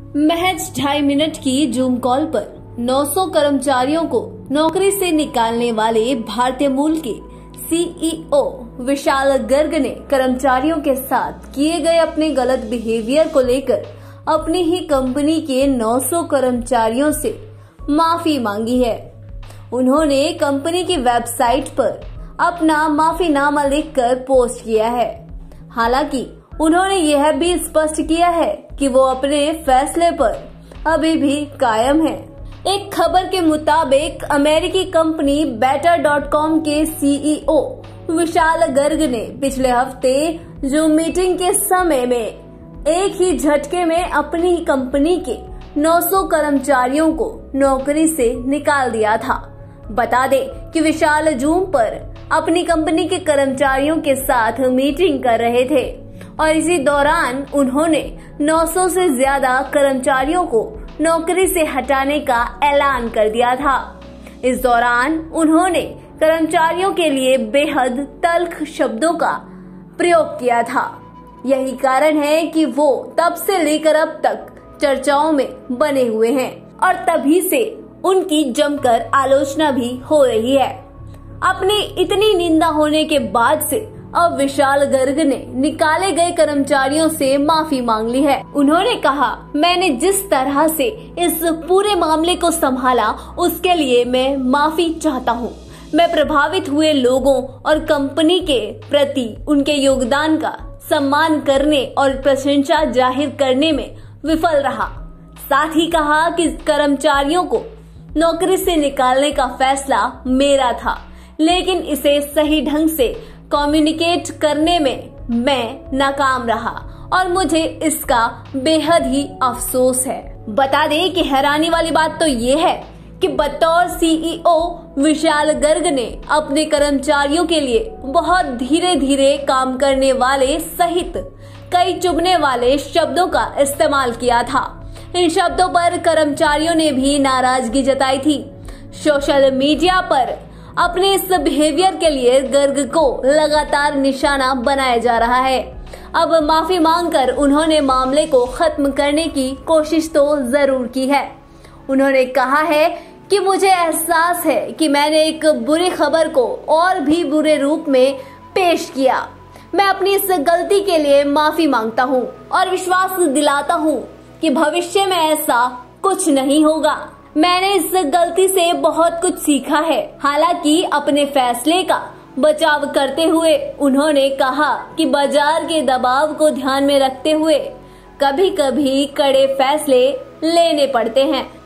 महज 2.5 मिनट की zoom call पर 900 कर्मचारियों को नौकरी से निकालने वाले भारतीय मूल के सीईओ विशाल गर्ग ने कर्मचारियों के साथ किए गए अपने गलत बिहेवियर को लेकर अपनी ही कंपनी के 900 कर्मचारियों से माफी मांगी है। उन्होंने कंपनी की वेबसाइट पर अपना माफीनामा लिखकर पोस्ट किया है। हालांकि उन्होंने यह भी स्पष्ट किया है कि वो अपने फैसले पर अभी भी कायम है। एक खबर के मुताबिक अमेरिकी कंपनी बेटर.com के सीईओ विशाल गर्ग ने पिछले हफ्ते जूम मीटिंग के समय में एक ही झटके में अपनी कंपनी के 900 कर्मचारियों को नौकरी से निकाल दिया था। बता दें कि विशाल जूम पर अपनी कंपनी के कर्मचारियों के साथ मीटिंग कर रहे थे और इसी दौरान उन्होंने 900 से ज्यादा कर्मचारियों को नौकरी से हटाने का ऐलान कर दिया था। इस दौरान उन्होंने कर्मचारियों के लिए बेहद तल्ख शब्दों का प्रयोग किया था। यही कारण है कि वो तब से लेकर अब तक चर्चाओं में बने हुए हैं और तभी से उनकी जमकर आलोचना भी हो रही है। अपनी इतनी निंदा होने के बाद से अब विशाल गर्ग ने निकाले गए कर्मचारियों से माफी मांग ली है। उन्होंने कहा, मैंने जिस तरह से इस पूरे मामले को संभाला उसके लिए मैं माफी चाहता हूँ। मैं प्रभावित हुए लोगों और कंपनी के प्रति उनके योगदान का सम्मान करने और प्रशंसा जाहिर करने में विफल रहा। साथ ही कहा कि कर्मचारियों को नौकरी से निकालने का फैसला मेरा था, लेकिन इसे सही ढंग से कम्युनिकेट करने में मैं नाकाम रहा और मुझे इसका बेहद ही अफसोस है। बता दें कि हैरानी वाली बात तो ये है कि बतौर सीईओ विशाल गर्ग ने अपने कर्मचारियों के लिए बहुत धीरे धीरे काम करने वाले सहित कई चुभने वाले शब्दों का इस्तेमाल किया था। इन शब्दों पर कर्मचारियों ने भी नाराजगी जताई थी। सोशल मीडिया पर अपने इस बिहेवियर के लिए गर्ग को लगातार निशाना बनाया जा रहा है। अब माफी मांगकर उन्होंने मामले को खत्म करने की कोशिश तो जरूर की है। उन्होंने कहा है कि मुझे एहसास है कि मैंने एक बुरी खबर को और भी बुरे रूप में पेश किया। मैं अपनी इस गलती के लिए माफी मांगता हूँ और विश्वास दिलाता हूँ कि भविष्य में ऐसा कुछ नहीं होगा। मैंने इस गलती से बहुत कुछ सीखा है। हालांकि अपने फैसले का बचाव करते हुए उन्होंने कहा कि बाजार के दबाव को ध्यान में रखते हुए कभी कभी कड़े फैसले लेने पड़ते हैं।